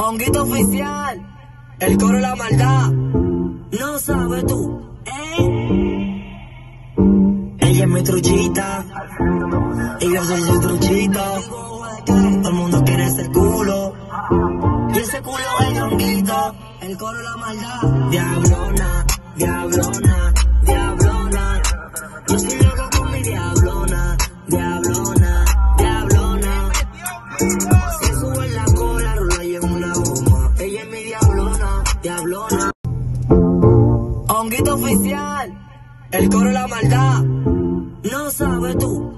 Honguito oficial, el coro de la maldad. No sabes tú, Ella es mi truchita y yo soy su truchito. Todo el mundo quiere ese culo y ese culo es Honguito. El coro de la maldad. Diablona, diablona, diablona. Yo soy loco con mi diablona, diablona, diablona. Se sube en la cola, rola y en una goma. Ella es mi diablona, diablona. Honguito oficial, el coro de la maldad. No sabes tú,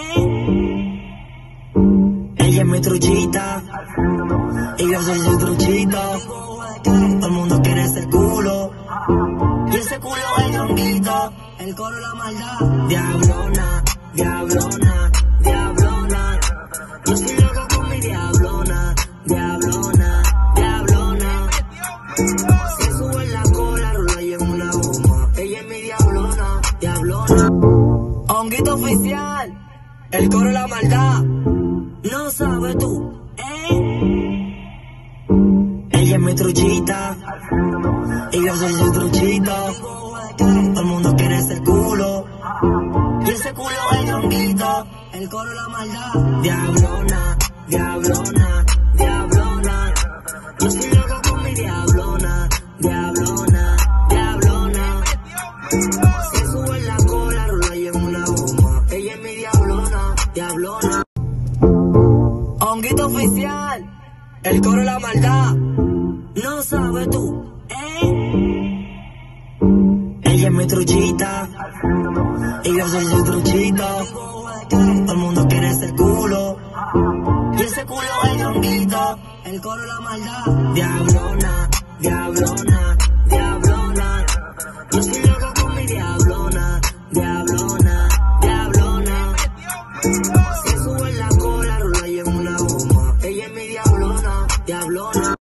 Ella es mi truchita y yo soy su truchito. Todo el mundo quiere ese culo y ese culo es Honguito. El coro de la maldad. Diablona, diablona, diablona. Yo soy loco con mi diablona, diablona, diablona. Se sube en la cola, rola y en una goma. Ella es mi diablona, diablona. Honguito oficial, el coro de la maldad. No sabes tú, Ella es mi truchita y yo soy su truchito. Todo el mundo quiere ese culo y ese culo es Honguito. El coro de la maldad. Diablona, diablona, diablona. Yo soy loco con mi diablona, diablona, diablona. Se sube en la cola, rola y en una goma. Ella es mi diablona, diablona. Honguito oficial, el coro de la maldad. No sabes tú, Ella es mi truchita y yo soy su truchito. Todo el mundo quiere ese culo y ese culo es Honguito. El coro de la maldad. Diablona, diablona,